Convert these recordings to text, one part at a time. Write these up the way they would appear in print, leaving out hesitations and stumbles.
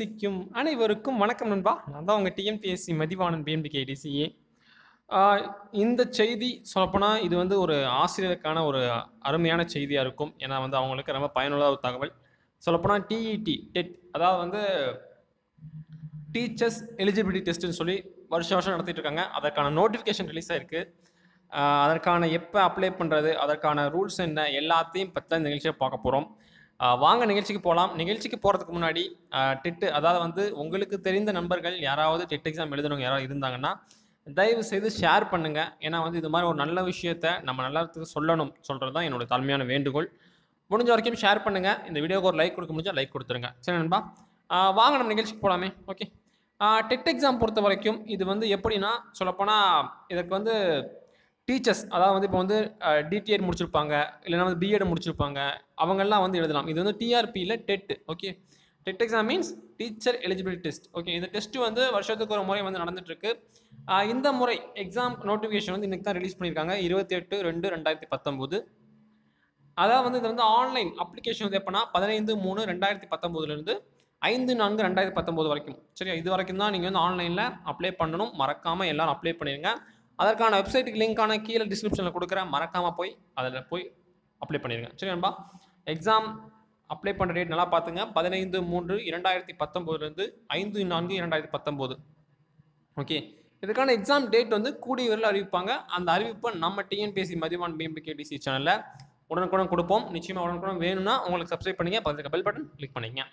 திக்கும் அனைவருக்கும் வணக்கம் நண்பா. நான் தான் உங்கள் டிஎன்பிஎஸ்சி மதிவாணன் பிஎம்பிகேடிசிஏ. இந்த செய்தி சொல்லப்போனால் இது வந்து ஒரு ஆசிரியருக்கான ஒரு அருமையான செய்தியாக இருக்கும். ஏன்னா வந்து அவங்களுக்கு ரொம்ப பயனுள்ள ஒரு தகவல். சொல்லப்போனால் டிஇடி டெட், அதாவது வந்து டீச்சர்ஸ் எலிஜிபிலிட்டி டெஸ்ட்டுன்னு சொல்லி வருஷம் நடத்திட்டு இருக்காங்க. அதற்கான நோட்டிஃபிகேஷன் ரிலீஸ் ஆயிருக்கு. அதற்கான எப்போ அப்ளை பண்ணுறது, அதற்கான ரூல்ஸ் என்ன, எல்லாத்தையும் பற்றி தான் இந்த நிகழ்ச்சியை பார்க்க போகிறோம். வாங்க நிகழ்ச்சிக்கு போகலாம். நிகழ்ச்சிக்கு போகிறதுக்கு முன்னாடி டெட்டு, அதாவது வந்து உங்களுக்கு தெரிந்த நண்பர்கள் யாராவது டெட் எக்ஸாம் எழுதுனவங்க யாராவது இருந்தாங்கன்னா தயவு செய்து ஷேர் பண்ணுங்கள். ஏன்னா வந்து இது மாதிரி ஒரு நல்ல விஷயத்த நம்ம நல்லதுக்கு சொல்கிறது தான் என்னோட தாழ்மையான வேண்டுகோள். முடிஞ்ச வரைக்கும் ஷேர் பண்ணுங்கள். இந்த வீடியோக்கு ஒரு லைக் கொடுக்க முடிஞ்சால் லைக் கொடுத்துருங்க. சரி நண்பா, வாங்க நம்ம நிகழ்ச்சிக்கு போகலாமே. ஓகே, டெட் எக்ஸாம் பொறுத்த வரைக்கும் இது வந்து எப்படின்னா சொல்லப்போனால் இதற்கு வந்து டீச்சர்ஸ், அதாவது வந்து இப்போ வந்து டிடிஎட் முடிச்சிருப்பாங்க, இல்லைனா வந்து பிஎட் முடிச்சிருப்பாங்க, அவங்கெல்லாம் வந்து எழுதலாம். இது வந்து டிஆர்பியில் TET. Okay, TET exam means teacher eligibility test. Okay, இந்த டெஸ்ட் வந்து வருஷத்துக்கு ஒரு முறை வந்து நடந்துட்டுருக்கு. இந்த முறை எக்ஸாம் நோட்டிஃபிகேஷன் வந்து இன்றைக்கி தான் ரிலீஸ் பண்ணியிருக்காங்க, 28/2/2019. அதாவது வந்து இது வந்து ஆன்லைன் அப்ளிகேஷன் வந்து எப்போனா 15/3/2019 5/4/2019 வரைக்கும். சரியா, இது வரைக்கும் தான் நீங்கள் வந்து ஆன்லைனில் அப்ளை பண்ணணும். மறக்காமல் எல்லோரும் அப்ளை பண்ணிடுங்க. அதற்கான வெப்சைட்டுக்கு லிங்கான கீழே டிஸ்கிரிப்ஷனில் கொடுக்குறேன். மறக்காமல் போய் அதில் போய் அப்ளை பண்ணிடுங்க. சரி நண்பா, எக்ஸாம் அப்ளை பண்ணுற டேட் நல்லா பார்த்துங்க. 15/3/2019 5/4/2019. ஓகே, இதுக்கான எக்ஸாம் டேட் வந்து கூடிய விரைவில் அறிவிப்பாங்க. அந்த அறிவிப்பை நம்ம டிஎன்பிஎஸ்சி மதிவான் பிஎம்பிகேடிசி சேனலில் உடனுக்குடன் கொடுப்போம். நிச்சயமாக உடனுக்குடன் வேணும்னா உங்களுக்கு சப்ஸ்கிரைப் பண்ணிங்க, பக்கத்துக்கு பெல் பட்டன் கிளிக் பண்ணிங்க.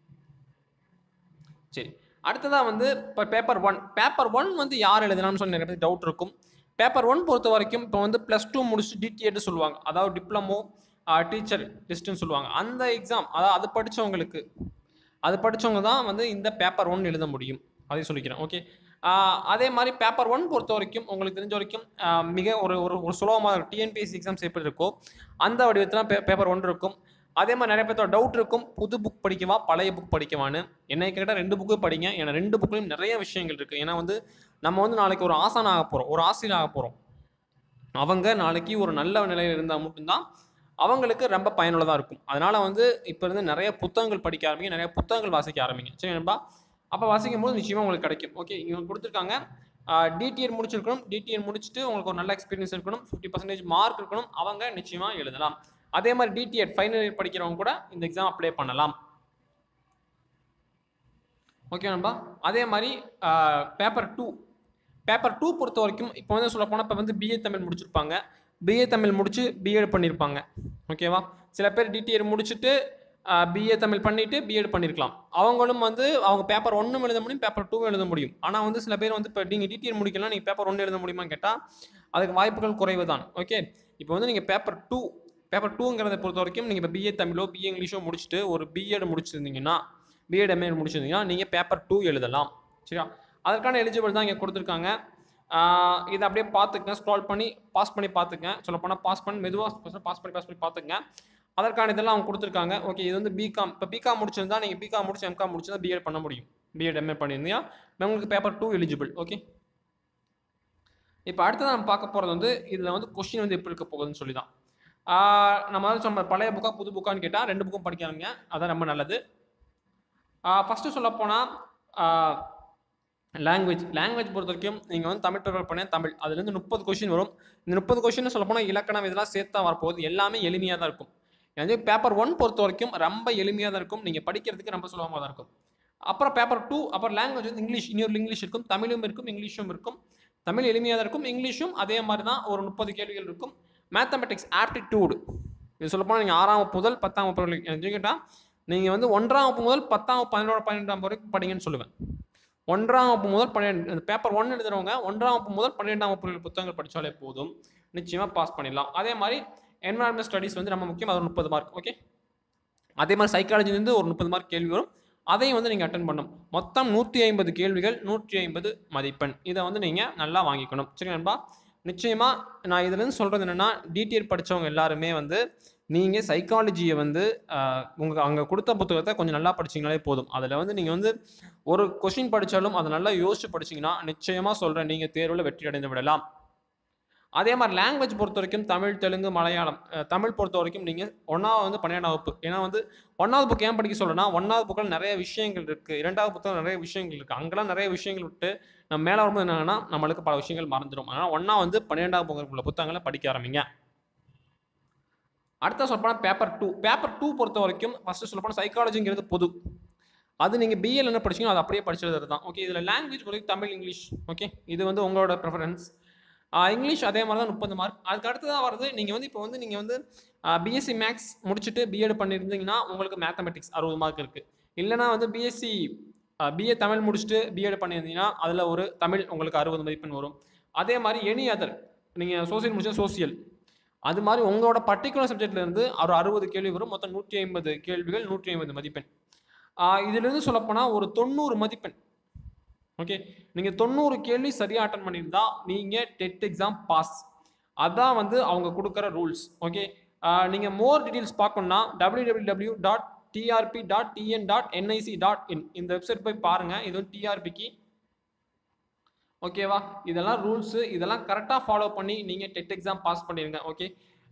சரி, அடுத்ததாக வந்து இப்போ பேப்பர் ஒன் வந்து யார் எழுதலாம்னு சொல்லி நிறைய பேர் டவுட் இருக்கும். பேப்பர் 1 பொறுத்த வரைக்கும் இப்போ வந்து +2 முடிச்சு டிடிஎட் சொல்லுவாங்க, அதாவது டிப்ளமோ டீச்சர் டெஸ்ட்டுன்னு சொல்லுவாங்க. அந்த எக்ஸாம், அதாவது அது படித்தவங்க தான் வந்து இந்த பேப்பர் 1 எழுத முடியும். அதையும் சொல்லிக்கிறேன். ஓகே, அதே மாதிரி பேப்பர் 1 பொறுத்த வரைக்கும் உங்களுக்கு தெரிஞ்ச வரைக்கும் மிக ஒரு சுலபமாக டிஎன்பிஎஸ்சி எக்ஸாம்ஸ் எப்படி இருக்கோ அந்த வடிவத்தில் பேப்பர் 1 இருக்கும். அதே மாதிரி நிறைய பேர்த்தோட டவுட் இருக்கும், புது புக் படிக்கவா பழைய புக் படிக்கவான்னு. என்னை கேட்டால் 2 புக்கு படிங்க. ஏன்னா 2 புக்லையும் நிறைய விஷயங்கள் இருக்குது. ஏன்னா வந்து நம்ம வந்து நாளைக்கு ஒரு ஆசான் ஆக போகிறோம், ஒரு ஆசிரியர் ஆக போகிறோம். அவங்க நாளைக்கு ஒரு நல்ல நிலையில் இருந்தால் மட்டும்தான் அவங்களுக்கு ரொம்ப பயனுள்ளதாக இருக்கும். அதனால் வந்து இப்போ இருந்து நிறைய புத்தகங்கள் படிக்க ஆரம்பிங்க, நிறைய புத்தகங்கள் வாசிக்க ஆரம்பிங்க. சரி நண்பா, அப்போ வாசிக்கும் போது நிச்சயமாக உங்களுக்கு கிடைக்கும். ஓகே, இவங்க கொடுத்துருக்காங்க டிடிஎட் முடிச்சிருக்கணும். டிடிஎட் முடிச்சுட்டு உங்களுக்கு ஒரு நல்ல எக்ஸ்பீரியன்ஸ் இருக்கணும், 50% மார்க் இருக்கணும். அவங்க நிச்சயமாக எழுதலாம். அதே மாதிரி டிடிஎட் ஃபைனல் இயர் படிக்கிறவங்க கூட இந்த எக்ஸாம் அப்ளை பண்ணலாம். ஓகே நண்பா, அதே மாதிரி பேப்பர் 2 பொறுத்த வரைக்கும் இப்போ வந்து சொல்ல போனால் இப்போ வந்து பிஏ தமிழ் முடிச்சிருப்பாங்க, பிஏ தமிழ் முடிச்சு பிஎட் பண்ணியிருப்பாங்க. ஓகேவா, சில பேர் டிடிஎட் முடிச்சுட்டு பிஏ தமிழ் பண்ணிவிட்டு பிஎட் பண்ணியிருக்கலாம். அவங்களும் வந்து அவங்க பேப்பர் 1 எழுத முடியும், பேப்பர் 2 எழுத முடியும். ஆனால் வந்து சில பேர் வந்து இப்போ நீங்கள் டிடிஎட் முடிக்கலாம், நீங்கள் பேப்பர் 1 எழுத முடியுமான்னு கேட்டால் அதுக்கு வாய்ப்புகள் குறைவு தான். ஓகே, இப்போ வந்து நீங்கள் பேப்பர் 2ங்கிறத பொறுத்த வரைக்கும் நீங்கள் இப்போ பிஏ தமிழோ பிஏ இங்கிலீஷோ முடிச்சுட்டு ஒரு பிஎட் முடிச்சிருந்தீங்கன்னா, பிஎட் எம்ஏ முடிச்சிருந்தீங்கன்னா நீங்கள் பேப்பர் 2 எழுதலாம். சரியா, அதற்கான எலிஜிபிள் தான் இங்கே கொடுத்துருக்காங்க. இதை அப்படியே பார்த்துக்கங்க, ஸ்க்ரால் பண்ணி பாஸ் பண்ணி பார்த்துக்கங்க. சொல்லப்போனால் பாஸ் பண்ணி மெதுவாக பாஸ் பண்ணி பார்த்துக்கங்க. அதற்கான இதெல்லாம் அவங்க கொடுத்துருக்காங்க. ஓகே, இது வந்து பிகாம், இப்போ பிகாம் முடிச்சிருந்தா நீங்கள் பிகாம் முடிச்சு எம்காம் முடிச்சுதான் பிஎட் பண்ண முடியும். பிஎட் எம்ஏ பண்ணியிருந்தீங்கன்னா உங்களுக்கு பேப்பர் 2 எலிஜிபிள். ஓகே, இப்போ அடுத்ததான் நம்ம பார்க்க போகிறது வந்து இதில் வந்து கொஸ்டின் வந்து எப்படி இருக்க போகுதுன்னு சொல்லி தான். நம்ம வந்து சொன்ன பழைய புக்கா புது புக்கான்னு கேட்டால் 2 புக்கும் படிக்காதீங்க, அதான் ரொம்ப நல்லது. ஃபஸ்ட்டு சொல்லப்போனால் லாங்குவேஜ் பொறுத்த வரைக்கும் நீங்கள் வந்து தமிழ் ப்ரிப்பேர் பண்ண தமிழ், அதுலேருந்து 30 கொஸ்டின் வரும். இந்த 30 கொஸ்டின் சொல்லப்போனால் இலக்கணம் இதெல்லாம் சேர்த்தா வரப்போகுது. எல்லாமே எளிமையாக தான் இருக்கும். எனவே பேப்பர் 1 பொறுத்த வரைக்கும் ரொம்ப எளிமையாக தான் இருக்கும், நீங்கள் படிக்கிறதுக்கு ரொம்ப சுலபமாக தான் இருக்கும். அப்புறம் பேப்பர் 2, அப்புறம் லாங்குவேஜ் வந்து இங்கிலீஷ், இன்னொரு இங்கிலீஷ் இருக்கும், தமிழும் இருக்கும், இங்கிலீஷும் இருக்கும். தமிழ் எளிமையாக தான் இருக்கும், இங்கிலீஷும் அதே மாதிரி தான் ஒரு 30 கேள்விகள் இருக்கும். மேத்தமெட்டிக்ஸ் ஆப்டிடியூடு, இது சொல்லப்போனால் நீங்கள் 6ஆம் வகுப்பு முதல் 10ஆம் வகுப்பு வரைக்கும் கேட்டால் நீங்கள் வந்து 1ஆம் வகுப்பு முதல் 10ஆம் வகுப்பு 11ஆம் 12ஆம் வரைக்கும் படிங்கன்னு சொல்லுவேன். 1ஆம் வகுப்பு முதல் 12 பேப்பர் 1 எழுதுறவங்க 1ஆம் வகுப்பு முதல் 12ஆம் வகுப்பு புத்தகங்கள் படித்தாலே போதும், நிச்சயமாக பாஸ் பண்ணிடலாம். அதே மாதிரி என்வரான்மெண்ட் ஸ்டடீஸ் வந்து ரொம்ப முக்கியம், அது ஒரு 30 மார்க். ஓகே, அதே மாதிரி சைக்காலஜிலேருந்து ஒரு 30 மார்க் கேள்வி வரும், அதையும் வந்து நீங்கள் அட்டன் பண்ணணும். மொத்தம் 150 கேள்விகள், 150 மதிப்பெண். இதை வந்து நீங்கள் நல்லா வாங்கிக்கணும். சரி நண்பா, நிச்சயமாக நான் இதுலேருந்து சொல்கிறது என்னென்னா, டிடிஎட் படித்தவங்க எல்லாருமே வந்து நீங்கள் சைக்காலஜியை வந்து உங்களுக்கு அங்கே கொடுத்த புத்தகத்தை கொஞ்சம் நல்லா படிச்சிங்கனாலே போதும். அதில் வந்து நீங்கள் வந்து ஒரு கொஷின் படித்தாலும் அதை நல்லா யோசித்து படிச்சிங்கன்னா நிச்சயமாக சொல்கிறேன், நீங்கள் தேர்வில் வெற்றி அடைந்து விடலாம். அதே மாதிரி லாங்குவேஜ் பொறுத்த வரைக்கும் தமிழ், தெலுங்கு, மலையாளம். தமிழ் பொறுத்த வரைக்கும் நீங்கள் 1வது வந்து 12ஆம் வகுப்பு. ஏன்னா வந்து 1வது புக் ஏன் படிக்க சொல்றேன்னா, 1வது புக்கில் நிறைய விஷயங்கள் இருக்குது. 2வது புத்தகம் நிறைய விஷயங்கள் இருக்குது. அங்கெல்லாம் நிறைய விஷயங்கள் விட்டு நம்ம மேலே வரும்போது என்னன்னா நம்மளுக்கு பல விஷயங்கள் மறந்துடும். அதனால் ஒன்றா வந்து 12ஆம் புக்கில் உள்ள புத்தகங்களை படிக்க ஆரம்பிங்க. அடுத்த சொல்லப்போனால் பேப்பர் 2. பேப்பர் 2 பொறுத்த வரைக்கும் ஃபஸ்ட்டு சொல்லப்போனால் சைக்காலஜிங்கிறது பொது. அது நீங்கள் பிஏல என்ன படிச்சீங்களோ அது அப்படியே படிச்சது தான். ஓகே, இதில் லாங்குவேஜ் பொறுத்த தமிழ், இங்கிலீஷ். ஓகே, இது வந்து உங்களோட ப்ரிஃபரன்ஸ். இங்கிலீஷ் அதே மாதிரி தான் 30 மார்க். அதுக்கு அடுத்ததாக வருது நீங்கள் வந்து இப்போ வந்து நீங்கள் வந்து பிஎஸ்சி மேக்ஸ் முடிச்சுட்டு பிஎட் பண்ணியிருந்தீங்கன்னா உங்களுக்கு மேத்தமெட்டிக்ஸ் 60 மார்க் இருக்குது. இல்லைனா வந்து பிஏ தமிழ் முடிச்சுட்டு பிஎட் பண்ணியிருந்தீங்கன்னா அதில் ஒரு தமிழ் உங்களுக்கு 60 மதிப்பெண் வரும். அதே மாதிரி எனி அதர் நீங்கள் சோசியல் முடிச்சா சோசியல், அது மாதிரி உங்களோட பர்டிகுலர் சப்ஜெக்ட்லேருந்து ஒரு 60 கேள்வி வரும். மொத்தம் 150 கேள்விகள், 150 மதிப்பெண். இதிலிருந்து சொல்லப்போனால் ஒரு 90 மதிப்பெண். ஓகே, நீங்கள் 90 கேள்வி சரியாக அட்டன் பண்ணியிருந்தா நீங்கள் டெட் எக்ஸாம் பாஸ். அதான் வந்து அவங்க கொடுக்குற ரூல்ஸ். ஓகே, நீங்கள் மோர் டீட்டெயில்ஸ் பார்க்கணுன்னா www.trp.tn.nic.in இந்த வெப்சைட் போய் பாருங்கள். இது வந்து டிஆர்பிக்கு. ஓகேவா, இதெல்லாம் ரூல்ஸு, இதெல்லாம் கரெக்டாக ஃபாலோ பண்ணி நீங்கள் டெட் எக்ஸாம் பாஸ் பண்ணிடுங்க. ஓகே,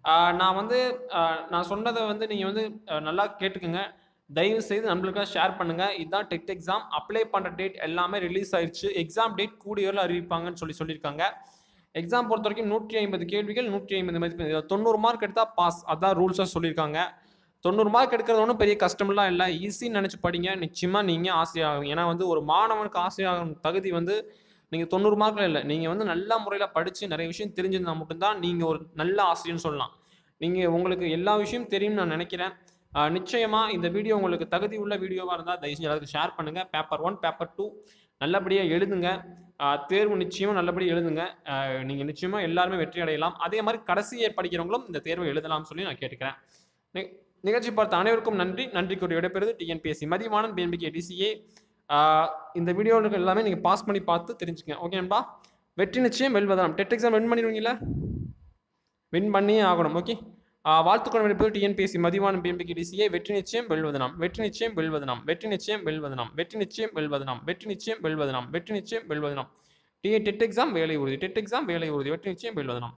நான் சொன்னதை வந்து நீங்கள் வந்து நல்லா கேட்டுக்குங்க. தயவு செய்து நம்மளுக்காக ஷேர் பண்ணுங்கள். இதுதான் டெட் எக்ஸாம். அப்ளை பண்ணுற டேட் எல்லாமே ரிலீஸ் ஆயிடுச்சு. எக்ஸாம் டேட் கூடிய அறிவிப்பாங்கன்னு சொல்லியிருக்காங்க. எக்ஸாம் பொறுத்த வரைக்கும் 150 கேள்விகள், 150 மதிப்பெண். 90 மார்க் எடுத்தால் பாஸ். அதான் ரூல்ஸாக சொல்லியிருக்காங்க. 90 மார்க் எடுக்கிறது ஒன்றும் பெரிய கஷ்டம்லாம் இல்லை. ஈஸின்னு நினச்சி படிங்க. நிச்சயமாக நீங்கள் ஆசையாகும். ஏன்னா வந்து ஒரு மாணவனுக்கு ஆசையாகும் தகுதி வந்து நீங்கள் 90 மார்க்கில் இல்லை. நீங்கள் வந்து நல்ல முறையில் படித்து நிறைய விஷயம் தெரிஞ்சிருந்தால் மட்டும்தான் நீங்கள் ஒரு நல்ல ஆசிரியர்னு சொல்லலாம். நீங்கள் உங்களுக்கு எல்லா விஷயமும் தெரியும்னு நான் நினைக்கிறேன். நிச்சயமாக இந்த வீடியோ உங்களுக்கு தகுதி உள்ள வீடியோவாக இருந்தால் தயவு செஞ்சு எல்லாத்துக்கும் ஷேர் பண்ணுங்கள். பேப்பர் 1, பேப்பர் 2 நல்லபடியாக எழுதுங்க. தேர்வு நிச்சயமாக நல்லபடியாக எழுதுங்க. நீங்கள் நிச்சயமாக எல்லாருமே வெற்றி அடையலாம். அதே மாதிரி கடைசி இயர் படிக்கிறவங்களும் இந்த தேர்வை எழுதலாம்னு சொல்லி நான் கேட்டுக்கிறேன். நிகழ்ச்சி பார்த்த அனைவருக்கும் நன்றி. நன்றிக்கு விடைபெறுவது டிஎன்பிஎஸ்சி மதிவாணன், பிஎன்பிகே டிசிஏ. இந்த வீடியோவில் எல்லாமே நீங்கள் பாஸ் பண்ணி பார்த்து தெரிஞ்சுக்கங்க. ஓகே நண்பா, வெற்றி நிச்சயம் வெல்வதாம். டெட் எக்ஸாம் வின் பண்ணிடுவீங்களா? வின் பண்ணியே ஆகணும். ஓகே, வாழ்த்துக்கள் விடுப்பது டிஎன்பிஎஸ்சி மதிவாணன், பிஎன்பிகே டிசிஏ. வெற்றி நிச்சயம் வெல்வதனாம், வெற்றி நிச்சயம் வெல்வதனாம், வெற்றி நிச்சயம் வெல்வதனாம், வெற்றி நிச்சயம் வெல்வதனாம், வெற்றி நிச்சயம் வெல்வதனாம், வெற்றி நிச்சயம் வெல்வதனாம். டெட் எக்ஸாம் வேலை உறுதி, டெட் எக்ஸாம் வேலை உறுதி, வெற்றி நிச்சயம் வெல்வதனாம்.